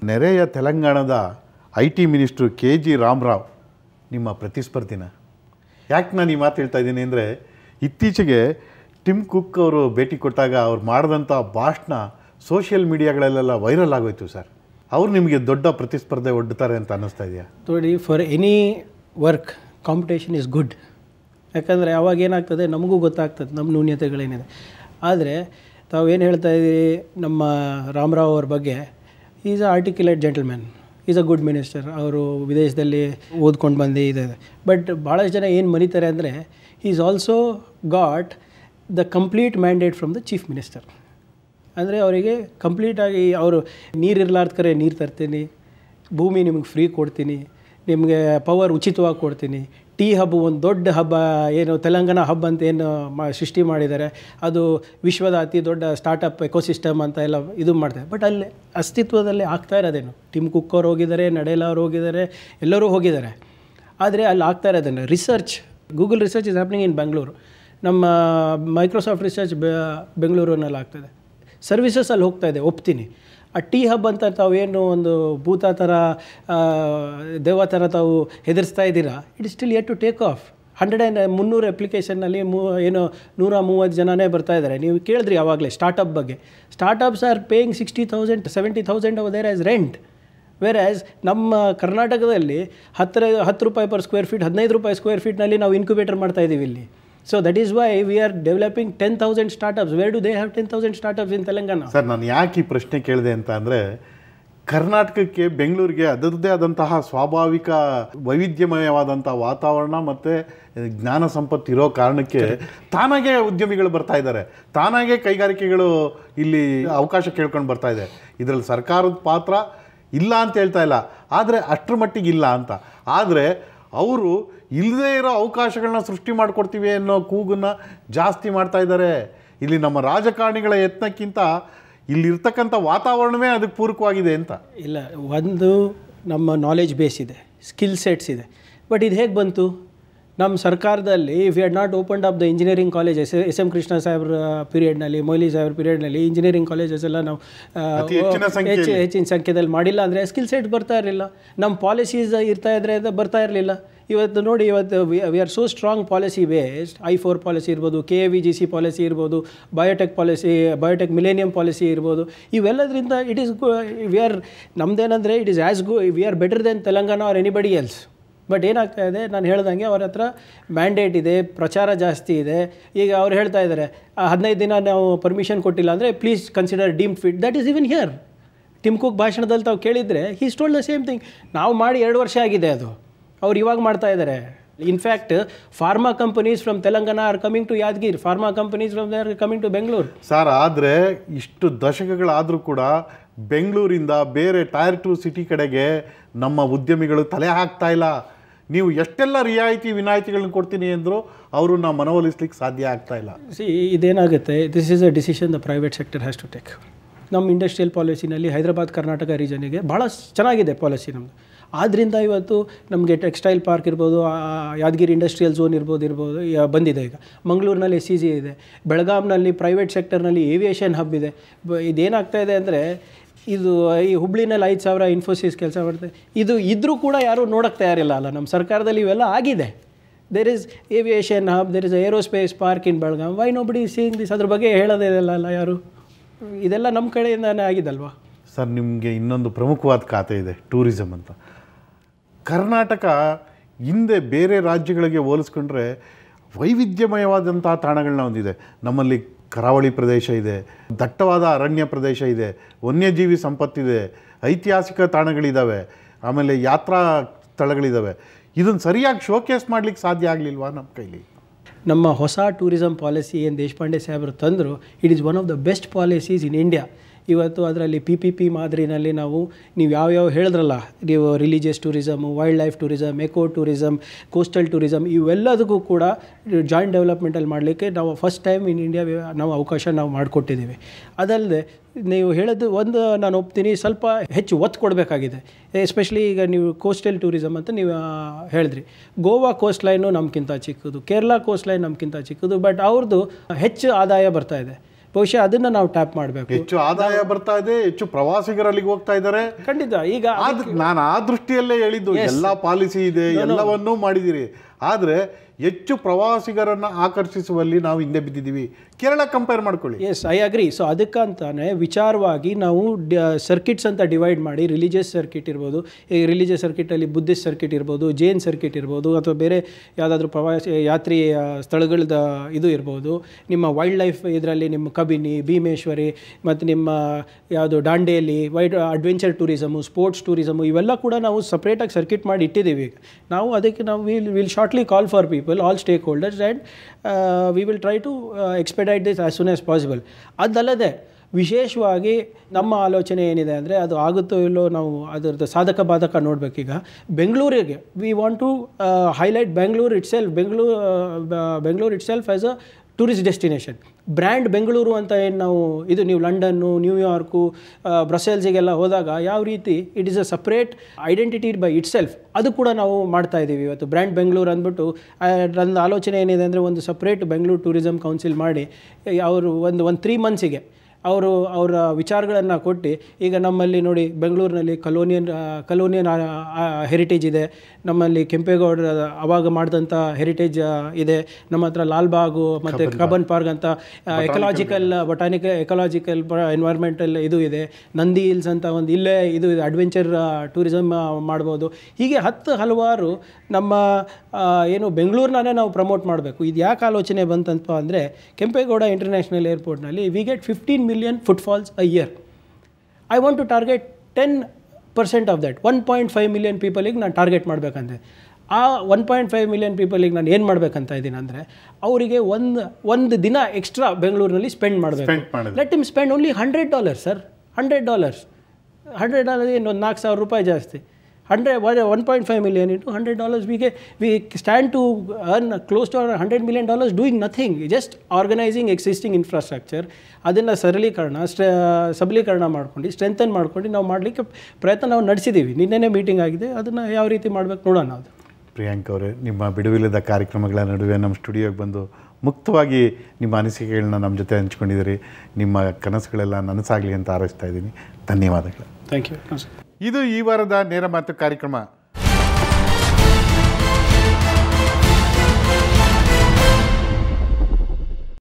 ನೆರೆಯ ತೆಲಂಗಾಣದ IT minister KG Ramarao ನಿಮ್ಮ ಪ್ರತಿಸ್ಪರ್ಧಿನ. ಯಾಕೆ ನಾನು ಈ ಮಾತು ಹೇಳ್ತಾ ಇದ್ದೀನಿ ಅಂದರೆ, ಇತ್ತೀಚೆಗೆ ಟಿಮ್ ಕುಕ್ ಅವರು ಭೇಟಿ ಕೊಟ್ಟಾಗ ಅವ್ರು ಮಾಡಿದಂಥ ಭಾಷಣ ಸೋಷಿಯಲ್ ಮೀಡಿಯಾಗಳಲ್ಲೆಲ್ಲ ವೈರಲ್ ಆಗೋಯ್ತು ಸರ್. ಅವ್ರು ನಿಮಗೆ ದೊಡ್ಡ ಪ್ರತಿಸ್ಪರ್ಧೆ ಒಡ್ಡುತ್ತಾರೆ ಅಂತ ಅನ್ನಿಸ್ತಾ ಇದೆಯಾ? ನೋಡಿ, for any work competition is good. ಯಾಕಂದರೆ ಅವಾಗ ಏನಾಗ್ತದೆ, ನಮಗೂ ಗೊತ್ತಾಗ್ತದೆ ನಮ್ಮ ನ್ಯೂನ್ಯತೆಗಳೇನಿದೆ. ಆದರೆ ತಾವೇನು ಹೇಳ್ತಾ ಇದ್ದೀರಿ ನಮ್ಮ ರಾಮರಾವ್ ಅವ್ರ ಬಗ್ಗೆ, is a articulate gentleman, is a good minister. ಅವರು ವಿದೇಶದಲ್ಲಿ ಓದ್ಕೊಂಡು ಬಂದು ಇದೆ. ಬಟ್ ಭಾಳಷ್ಟು ಜನ ಏನು ಮರೀತಾರೆ ಅಂದರೆ, is also got the complete mandate from the chief minister. ಅಂದರೆ ಅವರಿಗೆ ಕಂಪ್ಲೀಟಾಗಿ ಅವರು ನೀರಿರಲಾರ್ದ ಕರೆ ನೀರು ತರ್ತೀನಿ, ಭೂಮಿ ನಿಮಗೆ ಫ್ರೀ ಕೊಡ್ತೀನಿ, ನಿಮಗೆ ಪವರ್ ಉಚಿತವಾಗಿ ಕೊಡ್ತೀನಿ, ಟೀ ಹಬ್ ಒಂದು ದೊಡ್ಡ ಹಬ್ಬ ಏನು ತೆಲಂಗಾಣ ಹಬ್ ಅಂತ ಏನು ಸೃಷ್ಟಿ ಮಾಡಿದ್ದಾರೆ, ಅದು ವಿಶ್ವದ ಅತಿ ದೊಡ್ಡ ಸ್ಟಾರ್ಟಪ್ ಎಕೋಸಿಸ್ಟಮ್ ಅಂತ ಎಲ್ಲ ಇದು ಮಾಡ್ತಾರೆ. ಬಟ್ ಅಲ್ಲಿ ಅಸ್ತಿತ್ವದಲ್ಲಿ ಆಗ್ತಾ ಇರೋದೇನು, ಟಿಮ್ ಕುಕ್ ಅವ್ರು ಹೋಗಿದ್ದಾರೆ, ನಡೆಯಲ್ಲ ಅವ್ರು ಹೋಗಿದ್ದಾರೆ, ಎಲ್ಲರೂ ಹೋಗಿದ್ದಾರೆ. ಆದರೆ ಅಲ್ಲಿ ಆಗ್ತಾ ಇರೋದೇನು, research, Google research is happening in Bengaluru, ನಮ್ಮ ಮೈಕ್ರೋಸಾಫ್ಟ್ ರಿಸರ್ಚ್ ಬೆಂಗಳೂರಿನಲ್ಲಿ ಆಗ್ತಾಯಿದೆ, ಸರ್ವಿಸಸ್ ಅಲ್ಲಿ ಹೋಗ್ತಾ ಇದೆ, ಒಪ್ತೀನಿ. ಆ ಟೀ ಹಬ್ ಅಂತ ತಾವೇನು ಒಂದು ಭೂತ ಥರ ದೆವ್ವ ಥರ ತಾವು ಹೆದರಿಸ್ತಾ ಇದ್ದೀರಾ, it is still yet to take off. 300 ಅಪ್ಲಿಕೇಶನ್ನಲ್ಲಿ ಏನು 130 ಜನನೇ ಬರ್ತಾ ಇದ್ದಾರೆ. ನೀವು ಕೇಳಿದ್ರಿ ಆವಾಗಲೇ ಸ್ಟಾರ್ಟಪ್ ಬಗ್ಗೆ. Startups are paying 60,000 70,000 over there as rent. Where as ನಮ್ಮ ಕರ್ನಾಟಕದಲ್ಲಿ 10 ರೂಪಾಯಿ ಪರ್ ಸ್ಕ್ವೇರ್ ಫೀಟ್, 15 ರೂಪಾಯಿ ಸ್ಕ್ವೇರ್ ಫೀಟ್ನಲ್ಲಿ ನಾವು ಇನ್ಕ್ಯುಬೇಟರ್ ಮಾಡ್ತಾ ಇದ್ದೀವಿ ಇಲ್ಲಿ. So that is why we are developing 10,000 startups. Where do they have 10,000 startups in Telangana? Sir, ನಾನು ಯಾಕೆ ಈ ಪ್ರಶ್ನೆ ಕೇಳಿದೆ ಅಂತ ಅಂದರೆ, ಕರ್ನಾಟಕಕ್ಕೆ ಬೆಂಗಳೂರಿಗೆ ಅದರದ್ದೇ ಆದಂತಹ ಸ್ವಾಭಾವಿಕ ವೈವಿಧ್ಯಮಯವಾದಂಥ ವಾತಾವರಣ ಮತ್ತು ಜ್ಞಾನ ಸಂಪತ್ತು ಇರೋ ಕಾರಣಕ್ಕೆ ತಾನಾಗೆ ಉದ್ಯಮಿಗಳು ಬರ್ತಾ ಇದ್ದಾರೆ, ತಾನಾಗೆ ಕೈಗಾರಿಕೆಗಳು ಇಲ್ಲಿ ಅವಕಾಶ ಕೇಳ್ಕೊಂಡು ಬರ್ತಾ ಇದೆ. ಇದರಲ್ಲಿ ಸರ್ಕಾರದ ಪಾತ್ರ ಇಲ್ಲ ಅಂತ ಹೇಳ್ತಾ ಇಲ್ಲ, ಆದರೆ ಅಷ್ಟರ ಮಟ್ಟಿಗೆ ಇಲ್ಲ ಅಂತ. ಆದರೆ ಅವರು ಇಲ್ಲದೇ ಇರೋ ಅವಕಾಶಗಳನ್ನ ಸೃಷ್ಟಿ ಮಾಡಿಕೊಡ್ತೀವಿ ಅನ್ನೋ ಕೂಗನ್ನು ಜಾಸ್ತಿ ಮಾಡ್ತಾ ಇದ್ದಾರೆ. ಇಲ್ಲಿ ನಮ್ಮ ರಾಜಕಾರಣಿಗಳ ಯತ್ನಕ್ಕಿಂತ ಇಲ್ಲಿರ್ತಕ್ಕಂಥ ವಾತಾವರಣವೇ ಅದಕ್ಕೆ ಪೂರಕವಾಗಿದೆ ಅಂತ. ಇಲ್ಲ, ಒಂದು ನಮ್ಮ ನಾಲೆಜ್ ಬೇಸ್ ಇದೆ, ಸ್ಕಿಲ್ ಸೆಟ್ಸ್ ಇದೆ. ಬಟ್ ಇದು ಹೇಗೆ ಬಂತು? ನಮ್ಮ ಸರ್ಕಾರದಲ್ಲಿ we had not opened up the engineering college. SM Krishna ಸಾಹೇಬ್ರ ಪೀರಿಯಡ್ನಲ್ಲಿ, ಮೊಯ್ಲಿ ಸಾಹೇಬ್ರ ಪೀರಿಯಡ್ನಲ್ಲಿ ಇಂಜಿನಿಯರಿಂಗ್ ಕಾಲೇಜಸ್ ಎಲ್ಲ ನಾವು ಹೆಚ್ಚಿನ ಸಂಖ್ಯೆಯಲ್ಲಿ ಮಾಡಿಲ್ಲ ಅಂದರೆ ಸ್ಕಿಲ್ ಸೆಟ್ ಬರ್ತಾ ಇರಲಿಲ್ಲ. ನಮ್ಮ ಪಾಲಿಸೀಸ್ ಇರ್ತಾ ಇದ್ರೆ ಬರ್ತಾ ಇರಲಿಲ್ಲ. ಇವತ್ತು ನೋಡಿ, ಇವತ್ತು we are so strong policy based. I4 policy ಇರ್ಬೋದು, KAVGC ಪಾಲಿಸಿ ಇರ್ಬೋದು, biotech policy, biotech millennium policy ಇರ್ಬೋದು. ಇವೆಲ್ಲದರಿಂದ ಇಟ್ ಈಸ್ ವಿ ಆರ್, ನಮ್ದೇನಂದರೆ it is as we are better than Telangana or anybody else. But ಏನಾಗ್ತಾ ಇದೆ, ನಾನು ಹೇಳ್ದಂಗೆ ಅವ್ರ ಹತ್ರ ಮ್ಯಾಂಡೇಟ್ ಇದೆ, ಪ್ರಚಾರ ಜಾಸ್ತಿ ಇದೆ. ಈಗ ಅವ್ರು ಹೇಳ್ತಾ ಇದ್ದಾರೆ 15 ದಿನ ನಾವು ಪರ್ಮಿಷನ್ ಕೊಟ್ಟಿಲ್ಲ ಅಂದರೆ please consider deemed fit. That is even here. Tim Cook ಭಾಷಣದಲ್ಲಿ ತಾವು ಕೇಳಿದರೆ he told the same thing. ನಾವು ಮಾಡಿ 2 ವರ್ಷ ಆಗಿದೆ, ಅದು ಅವ್ರು ಇವಾಗ ಮಾಡ್ತಾ ಇದ್ದಾರೆ. In fact pharma companies from Telangana are coming to Yadagiri, pharma companies from there coming to Bengaluru. Sir, ಆದರೆ ಇಷ್ಟು ದಶಕಗಳಾದರೂ ಕೂಡ ಬೆಂಗಳೂರಿಂದ ಬೇರೆ ಟೈರ್ 2 ಸಿಟಿ ಕಡೆಗೆ ನಮ್ಮ ಉದ್ಯಮಿಗಳು ತಲೆ ಹಾಕ್ತಾ ಇಲ್ಲ. ನೀವು ಎಷ್ಟೆಲ್ಲ ರಿಯಾಯಿತಿ ವಿನಾಯಿತಿಗಳನ್ನ ಕೊಡ್ತೀನಿ ಅಂದರೂ ಅವ್ರನ್ನ ಮನವೊಲಿಸ್ಲಿಕ್ಕೆ ಸಾಧ್ಯ ಆಗ್ತಾ ಇಲ್ಲ. ಇದೇನಾಗುತ್ತೆ, this is a decision the private sector has to take. ನಮ್ಮ ಇಂಡಸ್ಟ್ರಿಯಲ್ ಪಾಲಿಸಿನಲ್ಲಿ ಹೈದರಾಬಾದ್ ಕರ್ನಾಟಕ ರೀಜನಿಗೆ ಭಾಳ ಚೆನ್ನಾಗಿದೆ ಪಾಲಿಸಿ ನಮ್ಮದು. ಆದ್ದರಿಂದ ಇವತ್ತು ನಮಗೆ ಟೆಕ್ಸ್ಟೈಲ್ ಪಾರ್ಕ್ ಇರ್ಬೋದು, ಯಾದಗಿರಿ ಇಂಡಸ್ಟ್ರಿಯಲ್ ಝೋನ್ ಇರ್ಬೋದು ಬಂದಿದೆ. ಈಗ ಮಂಗಳೂರಿನಲ್ಲಿ SEZ ಇದೆ, ಬೆಳಗಾಂನಲ್ಲಿ ಪ್ರೈವೇಟ್ ಸೆಕ್ಟರ್ನಲ್ಲಿ ಏವಿಯೇಷನ್ ಹಬ್ ಇದೆ. ಇದೇನಾಗ್ತಾ ಇದೆ ಅಂದರೆ, ಇದು ಈ ಹುಬ್ಳಿನಲ್ಲಿ 5,000 ಇನ್ಫೋಸಿಸ್ ಕೆಲಸ ಮಾಡ್ತಾರೆ. ಇದು ಇದ್ದರೂ ಕೂಡ ಯಾರೂ ನೋಡೋಕ್ಕೆ ತಯಾರಿಲ್ಲ ಅಲ್ಲ. ನಮ್ಮ ಸರ್ಕಾರದಲ್ಲಿ ಇವೆಲ್ಲ ಆಗಿದೆ. There is aviation hub, there is aerospace park in Belgaum. Why nobody seeing this? ಅದ್ರ ಬಗ್ಗೆ ಹೇಳೋದೇ ಅಲ್ಲ ಯಾರು. ಇದೆಲ್ಲ ನಮ್ಮ ಕಡೆಯಿಂದಾನೇ ಆಗಿದಲ್ವಾ? ಸರ್, ನಿಮಗೆ ಇನ್ನೊಂದು ಪ್ರಮುಖವಾದ ಖಾತೆ ಇದೆ, ಟೂರಿಸಮ್ ಅಂತ. ಕರ್ನಾಟಕ ಹಿಂದೆ ಬೇರೆ ರಾಜ್ಯಗಳಿಗೆ ಹೋಲಿಸ್ಕೊಂಡ್ರೆ ವೈವಿಧ್ಯಮಯವಾದಂಥ ತಾಣಗಳನ್ನ ಹೊಂದಿದೆ. ನಮ್ಮಲ್ಲಿ ಕರಾವಳಿ ಪ್ರದೇಶ ಇದೆ, ದಟ್ಟವಾದ ಅರಣ್ಯ ಪ್ರದೇಶ ಇದೆ, ವನ್ಯಜೀವಿ ಸಂಪತ್ತಿದೆ, ಐತಿಹಾಸಿಕ ತಾಣಗಳಿದ್ದಾವೆ, ಆಮೇಲೆ ಯಾತ್ರಾ ಸ್ಥಳಗಳಿದ್ದಾವೆ. ಇದನ್ನು ಸರಿಯಾಗಿ ಶೋಕೇಸ್ ಮಾಡಲಿಕ್ಕೆ ಸಾಧ್ಯ ಆಗಲಿಲ್ವಾ ನಮ್ಮ ಕೈಲಿ? ನಮ್ಮ ಹೊಸ ಟೂರಿಸಮ್ ಪಾಲಿಸಿ ಏನು ದೇಶಪಾಂಡೆ ಸಾಹೇಬರು ತಂದರು, it is one of the best policies in India. ಇವತ್ತು ಅದರಲ್ಲಿ PPP ಮಾದರಿನಲ್ಲಿ ನೀವು ಯಾವ್ಯಾವ ಹೇಳಿದ್ರಲ್ಲ, ನೀವು religious tourism, wildlife tourism, eco tourism, coastal tourism, ಇವೆಲ್ಲದಕ್ಕೂ ಕೂಡ ಜಾಯಿಂಟ್ ಡೆವಲಪ್ಮೆಂಟಲ್ಲಿ ಮಾಡಲಿಕ್ಕೆ ನಾವು ಫಸ್ಟ್ ಟೈಮ್ ಇನ್ ಇಂಡಿಯಾ ನಾವು ಅವಕಾಶ ಮಾಡಿಕೊಟ್ಟಿದ್ದೀವಿ. ಅದಲ್ಲದೆ ನೀವು ಹೇಳೋದು ಒಂದು ನಾನು ಒಪ್ತೀನಿ, ಸ್ವಲ್ಪ ಹೆಚ್ಚು ಒತ್ತು ಕೊಡಬೇಕಾಗಿದೆ. ಎಸ್ಪೆಷಲಿ ಈಗ ನೀವು ಕೋಸ್ಟಲ್ ಟೂರಿಸಮ್ ಅಂತ ನೀವು ಹೇಳಿದ್ರಿ. ಗೋವಾ ಕೋಸ್ಟ್ ಲೈನು ನಮಗಿಂತ ಚಿಕ್ಕದು, ಕೇರಳ ಕೋಸ್ಟ್ ಲೈನ್ ನಮಗಿಂತ ಚಿಕ್ಕದು. ಬಟ್ ಅವ್ರದ್ದು ಹೆಚ್ಚು ಆದಾಯ ಬರ್ತಾ ಇದೆ. ಬಹುಶಃ ಅದನ್ನು ನಾವು ಟ್ಯಾಪ್ ಮಾಡಬೇಕು. ಹೆಚ್ಚು ಆದಾಯ ಬರ್ತಾ ಇದೆ, ಹೆಚ್ಚು ಪ್ರವಾಸಿಗರು ಅಲ್ಲಿಗೆ ಹೋಗ್ತಾ ಇದ್ದಾರೆ. ಖಂಡಿತ. ಈಗ ನಾನು ಆ ದೃಷ್ಟಿಯಲ್ಲೇ ಹೇಳಿದ್ದು, ಎಲ್ಲ ಪಾಲಿಸಿ ಇದೆ, ಎಲ್ಲವನ್ನೂ ಮಾಡಿದ್ದೀರಿ, ಆದರೆ ಹೆಚ್ಚು ಪ್ರವಾಸಿಗರನ್ನು ಆಕರ್ಷಿಸುವಲ್ಲಿ ನಾವು ಹಿಂದೆ ಬಿದ್ದಿದ್ದೀವಿ. ಕೇರಳ ಕಂಪೇರ್ ಮಾಡ್ಕೊಳ್ಳಿ. Yes, I agree. ಸೊ ಅದಕ್ಕಂತಾನೆ ವಿಚಾರವಾಗಿ ನಾವು ಸರ್ಕಿಟ್ಸ್ ಅಂತ ಡಿವೈಡ್ ಮಾಡಿ, ರಿಲಿಜಿಯಸ್ ಸರ್ಕಿಟ್ ಇರ್ಬೋದು, ಈ ರಿಲಿಜಿಯಸ್ ಸರ್ಕಿಟಲ್ಲಿ ಬುದ್ಧಿಸ್ಟ್ ಸರ್ಕಿಟ್ ಇರ್ಬೋದು, ಜೈನ್ ಸರ್ಕಿಟ್ ಇರ್ಬೋದು, ಅಥವಾ ಬೇರೆ ಯಾವುದಾದ್ರೂ ಪ್ರವಾಸಿ ಯಾತ್ರಿ ಸ್ಥಳಗಳದ ಇದು ಇರ್ಬೋದು, ನಿಮ್ಮ ವೈಲ್ಡ್ ಲೈಫ್ ಇದರಲ್ಲಿ ನಿಮ್ಮ ಕಬಿನಿ, ಭೀಮೇಶ್ವರಿ, ಮತ್ತು ನಿಮ್ಮ ಯಾವುದು Dandeli, adventure tourism, sports tourism, ಇವೆಲ್ಲ ಕೂಡ ನಾವು ಸಪ್ರೇಟಾಗಿ ಸರ್ಕಿಟ್ ಮಾಡಿ ಇಟ್ಟಿದ್ದೀವಿ. ನಾವು ಅದಕ್ಕೆ ನಾವು will shortly call for people, all stakeholders, and we will try to expedite this as soon as possible. ಅದಲ್ಲದೆ ವಿಶೇಷವಾಗಿ ನಮ್ಮ ಆಲೋಚನೆ ಏನಿದೆ ಅಂದರೆ, ಅದು ಆಗುತ್ತೋ ಇಲ್ಲೋ ನಾವು ಅದರದ್ದು ಸಾಧಕ ಬಾಧಕ ನೋಡಬೇಕೀಗ. ಬೆಂಗಳೂರಿಗೆ we want to highlight Bengaluru itself as a tourist destination. Brand Bengaluru ಅಂತ ಏನು ನಾವು ಇದು, ನೀವು ಲಂಡನ್ನು, ನ್ಯೂಯಾರ್ಕು, ಬ್ರಸೆಲ್ಸಿಗೆಲ್ಲ ಹೋದಾಗ ಯಾವ ರೀತಿ it is a separate identity by itself, ಅದು ಕೂಡ ನಾವು ಮಾಡ್ತಾ ಇದ್ದೀವಿ ಇವತ್ತು. ಬ್ರ್ಯಾಂಡ್ ಬೆಂಗಳೂರು ಅಂದ್ಬಿಟ್ಟು ನನ್ನ ಆಲೋಚನೆ ಏನಿದೆ ಅಂದರೆ, ಒಂದು ಸಪ್ರೇಟ್ ಬೆಂಗಳೂರು ಟೂರಿಸಮ್ ಕೌನ್ಸಿಲ್ ಮಾಡಿ ಅವರು ಒಂದು 3 ಮಂತ್ಸಿಗೆ ಅವರ ವಿಚಾರಗಳನ್ನು ಕೊಟ್ಟು, ಈಗ ನಮ್ಮಲ್ಲಿ ನೋಡಿ ಬೆಂಗಳೂರಿನಲ್ಲಿ ಕಲೋನಿಯನ್ ಹೆರಿಟೇಜ್ ಇದೆ, ನಮ್ಮಲ್ಲಿ ಕೆಂಪೇಗೌಡರ ಅವಾಗ ಮಾಡಿದಂಥ ಹೆರಿಟೇಜ್ ಇದೆ, ನಮ್ಮ ಹತ್ರ ಲಾಲ್ಬಾಗು ಮತ್ತು ಕಬ್ಬನ್ ಪಾರ್ಕ್ ಅಂತ ಎಕಲಾಜಿಕಲ್ ಎನ್ವೈರ್ಮೆಂಟಲ್ ಇದು ಇದೆ, ನಂದಿ ಹಿಲ್ಸ್ ಅಂತ ಒಂದು ಇಲ್ಲೇ ಇದು ಇದೆ, ಅಡ್ವೆಂಚರ್ ಟೂರಿಸಮ್ ಮಾಡ್ಬೋದು. ಹೀಗೆ ಹಲವಾರು ನಮ್ಮ ಏನು ಬೆಂಗಳೂರಿನೇ ನಾವು ಪ್ರಮೋಟ್ ಮಾಡಬೇಕು. ಇದು ಯಾಕೆ ಆಲೋಚನೆ ಬಂತಂತ ಅಂದರೆ, ಕೆಂಪೇಗೌಡ ಇಂಟರ್ನ್ಯಾಷನಲ್ ಏರ್ಪೋರ್ಟ್ನಲ್ಲಿ we get 15 million footfalls a year. I want to target 10% of that. 1.5 million ಪೀಪಲಿಗೆ ನಾನು ಟಾರ್ಗೆಟ್ ಮಾಡಬೇಕಂತೆ. ಆ 1.5 million ಪೀಪಲಿಗೆ ನಾನು ಏನು ಮಾಡಬೇಕಂತ ಇದ್ದೀನಿ ಅಂದರೆ, ಅವರಿಗೆ ಒಂದು ದಿನ ಎಕ್ಸ್ಟ್ರಾ ಬೆಂಗಳೂರಿನಲ್ಲಿ ಸ್ಪೆಂಡ್ ಮಾಡಬೇಕು. Let him spend only $100 sir. $100 ಏನು, ಒಂದು $4,000 ಜಾಸ್ತಿ. 1.5 million into $100, we stand to earn close to $100 million doing nothing, just organizing existing infrastructure. ಅದನ್ನು ಸಬಲೀಕರಣ ಮಾಡ್ಕೊಂಡು ಸ್ಟ್ರೆಂಥನ್ ಮಾಡ್ಕೊಂಡು ನಾವು ಮಾಡಲಿಕ್ಕೆ ಪ್ರಯತ್ನ ನಾವು ನಡೆಸಿದ್ದೀವಿ. ನಿನ್ನೆನೇ ಮೀಟಿಂಗ್ ಆಗಿದೆ, ಅದನ್ನು ಯಾವ ರೀತಿ ಮಾಡಬೇಕು ನೋಡೋಣ. ಅದು ಪ್ರಿಯಾಂಕ್ ಅವರೇ, ನಿಮ್ಮ ಬಿಡುವಿಲ್ಲದ ಕಾರ್ಯಕ್ರಮಗಳ ನಡುವೆ ನಮ್ಮ ಸ್ಟುಡಿಯೋಗೆ ಬಂದು ಮುಕ್ತವಾಗಿ ನಿಮ್ಮ ಅನಿಸಿಕೆಗಳನ್ನ ನಮ್ಮ ಜೊತೆ ಹಂಚ್ಕೊಂಡಿದ್ದೀರಿ. ನಿಮ್ಮ ಕನಸುಗಳೆಲ್ಲ ನನಸಾಗಲಿ ಅಂತ ಹಾರೈಸ್ತಾ ಇದ್ದೀನಿ. ಧನ್ಯವಾದಗಳು. Thank you. ಇದು ಈ ವಾರದ ನೇರ ಮಾತು ಕಾರ್ಯಕ್ರಮ.